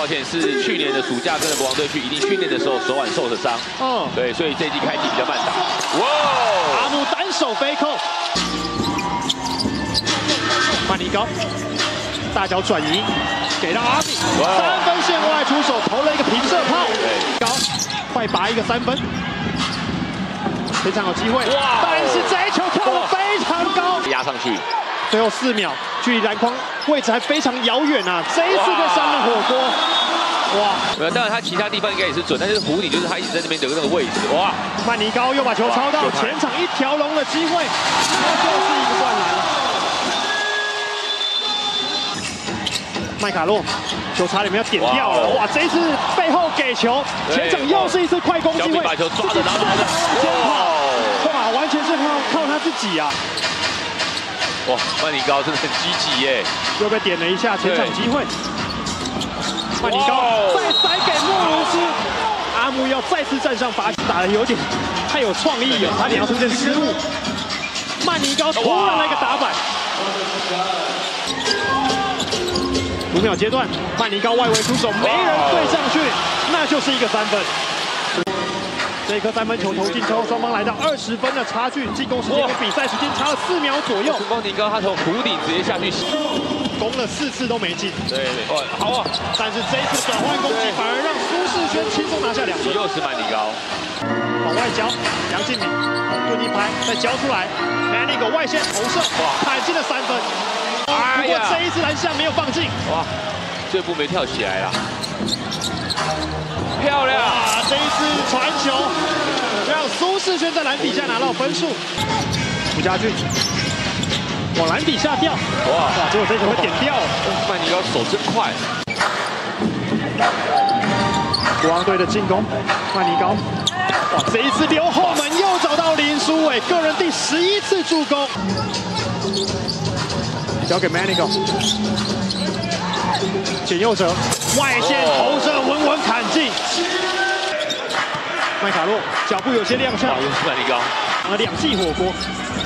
抱歉，是去年的暑假跟着国王队去一定训练的时候手腕受的伤。嗯，对，所以这一季开季比较慢打。哇！ 阿姆单手背扣，曼尼高大脚转移，给到阿米，3分线外出手投了一个平射炮，高快拔一个3分，非常有机会。哇！但是这一球跳得非常高， 压上去。 最后4秒，距离篮筐位置还非常遥远啊！这一次被扇了火锅，哇！ 没有，当然他其他地方应该也是准，但是弧顶就是他一直在那边得那个位置，哇！ 曼尼高又把球抄到前场一条龙的机会，那就是一个灌篮了。麦卡洛球差点没有点掉了，哇！这一次背后给球，前场又是一次快攻机会， 把球抓着，然后先跑，哇！完全是靠他自己啊！ 哇，曼尼高真的很积极耶！ 又被点了一下前场机会，曼尼高再塞给莫鲁斯，阿姆要再次站上罚球，打得有点太有创意了，差点要出现失误。曼尼高突然来个打板，5秒阶段，曼尼高外围出手，没人对上去，那就是一个3分。 这颗3分球投进之后，双方来到20分的差距，进攻时间跟比赛时间差了4秒左右。 曼尼高他从弧顶直接下去， 攻了4次都没进。 对，哇，好啊！ 但是这一次转换攻击反而让苏世轩轻松拿下2分。 又是曼尼高， 往外交，杨敬敏盾一拍，再交出来 ，Manigo 外线投射，砍进了3分。不过这一次篮下没有放进。 哇，这步没跳起来啦。 漂亮！ 哇，这一次传球让苏世轩在篮底下拿到分数。吴家俊往篮底下掉，哇！结果这球被点掉了。 曼尼高手真快。 国王队的进攻，曼尼高，哇！这一次留后门又找到林书伟，个人第11次助攻。交给 Manigo， 简佑哲外线投射稳稳砍进。 麦卡洛脚步有些踉跄， 又是曼尼高， 打了2记火锅。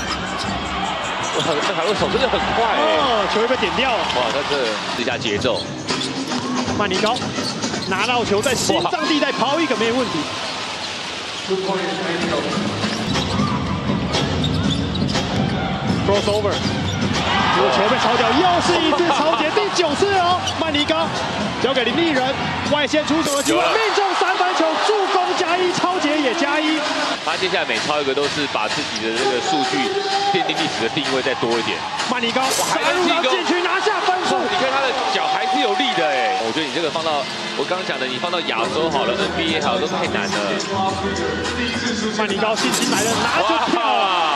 麦卡洛手真的很快哎， 球又被点掉了。 哇，他这试一下节奏。 曼尼高拿到球在心脏地带抛一个没有问题。Crossover， 结果球被抄掉，又是一次抄截，第9次哦。曼尼高交给林立人，外线出手的机会，命中3分球，助攻+1，抄截也+1。 他接下来每抄一个都是把自己的这个数据奠定历史的定位再多一点。 曼尼高杀入到禁区拿下分数， 你看他的脚还是有力的哎。我觉得你这个放到我刚刚讲的，你放到亚洲好了 ，NBA 好了都太难了。 曼尼高信心来了，拿就跳了。